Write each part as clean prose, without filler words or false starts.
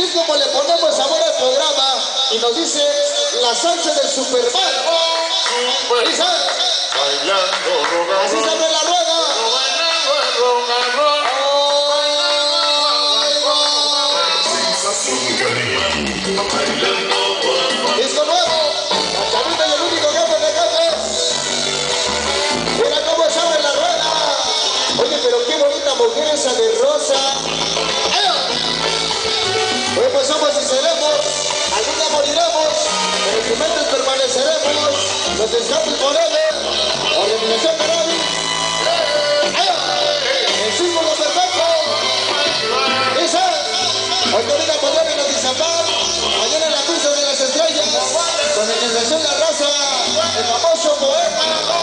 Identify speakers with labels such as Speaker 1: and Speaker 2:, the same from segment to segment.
Speaker 1: es como le ponemos sabor al programa y nos dice la salsa del Superman. Dice,
Speaker 2: bailando rock and
Speaker 1: así
Speaker 2: roll,
Speaker 1: se abre la rueda.
Speaker 2: bailando el rock and roll.
Speaker 1: Disco nuevo, la Chavita y el único jefe de jefes. Mira cómo se abre la rueda. Oye, pero qué bonita mujer esa de rosa. Hoy pues somos y seremos, algún día moriremos, pero en tus mentes permaneceremos. Los escapes forever, organización Cannabis. El símbolo perfecto. Dice, hoy te diga poder y no disapar. Mañana en la pista de las estrellas, con organización La Raza, el famoso poeta.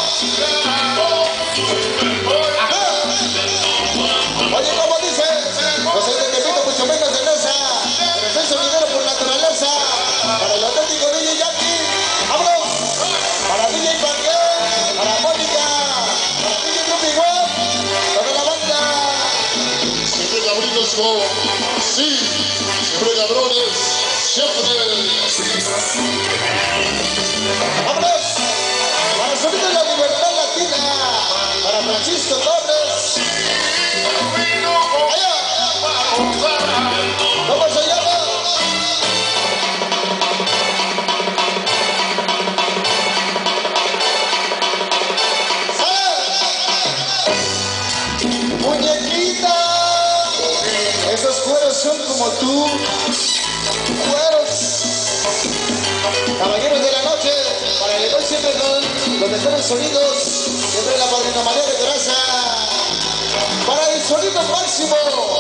Speaker 1: Ajá. Oye, ¿cómo dice? No soy de Tepito, mucho menos de Nesa. Pero soy sonidero por naturaleza. Para el auténtico DJ Yankee. ¡Vámonos! Para DJ Panque, para Mónica, para DJ Rupi Web, para la banda.
Speaker 2: Siempre cabritos con, sí, siempre cabrones, siempre.
Speaker 1: ¡Vámonos! Para el sonido de la libertad latina. Para Francisco Torres. ¡Allá! ¿Cómo se llama? ¡Muñequita! Esos cueros son como tú. Cueros. Caballeros de la noche, para el hoy siempre con los mejores sonidos. Siempre la padrinomanía de grasa. Para el sonido máximo.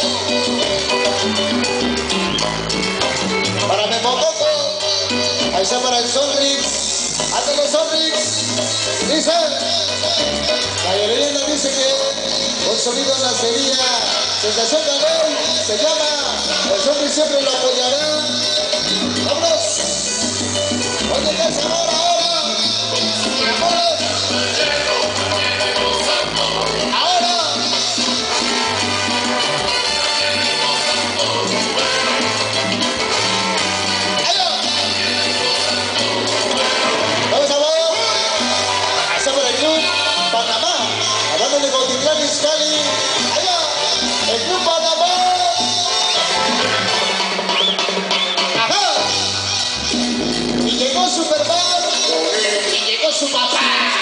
Speaker 1: Para Memococo. Ahí está para el Sonrix. Hasta los Sonrix. Dice. La leyenda dice que un sonido nacería. Sensación Canal se llama. El Sonrix siempre lo apoyará. ¡Vámonos! Oye, ¿qué sabor ahora? ¡Vámonos! ¡Ahora! ¡Allá! ¡Vamos a ver! Ahí está por el club Panamá. Hablando de Cotitlán, Izcalli. ¡Allá! ¡El club Panamá! ¡Ajá! Y llegó Superman. Y llegó su papá.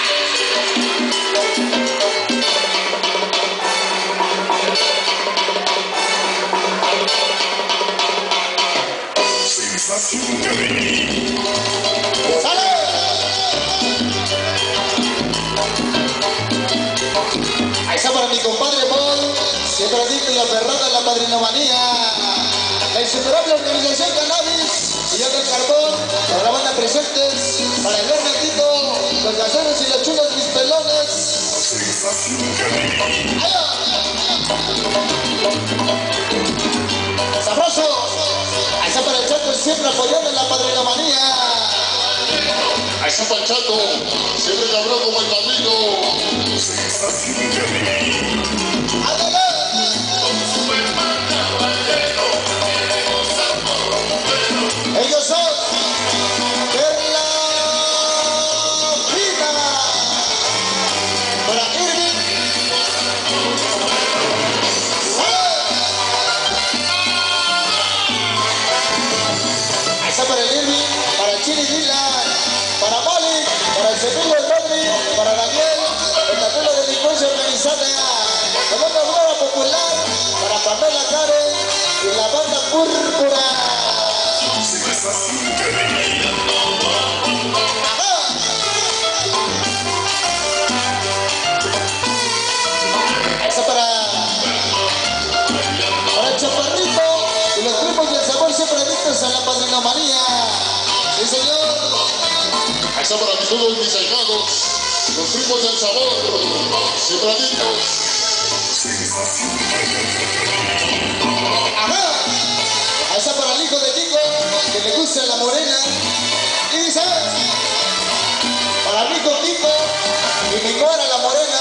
Speaker 1: ¡Sale! Ahí está para mi compadre Paul, siempre adicto y aferrado a la padrinomanía. La insuperable organización Cannabis, Sillón del Carbón, para la banda presentes, para el Bernatito, los gaseros y los chulos mis pelones. ¡Allá! ¡Sabroso! Ahí está para el Chato, siempre apoyando en la padrinomanía.
Speaker 2: Ahí está para el Chato, siempre cabrón como el camino.
Speaker 1: ¡Ándale! Ellos son Perla Fina para Irving. Ahí está para el Irving, para el Chili Dylan, para Molly, para el Cepillo del Rodri, para Daniel, el tatuaje de delincuencia organizada, con otra broma popular, para Pamela Karen y la banda Púrpura. Esa para el Chaparrito y los primos del sabor siempre adictos a la padrinomanía. Sí, señor.
Speaker 2: Ahí está para todos mis ahijados, los primos del sabor, siempre adictos.
Speaker 1: Ajá. Ahí está para el hijo de Kiko, que le gusta la morena. Y dice, para mi hijo Kiko, y mi nuera la morena.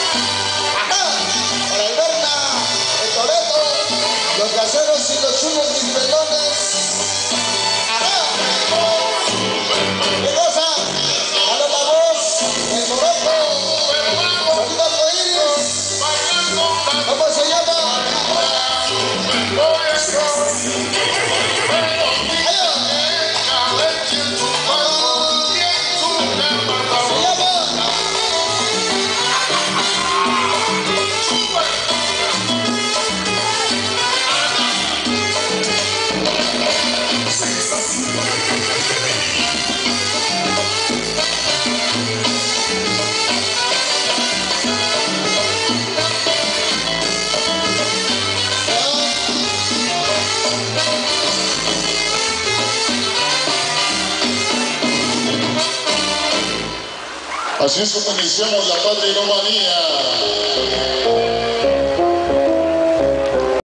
Speaker 1: Ajá. Para el Berna, el Toreto, los gaseros y los chulos
Speaker 2: Así es como iniciamos la patria y no manía.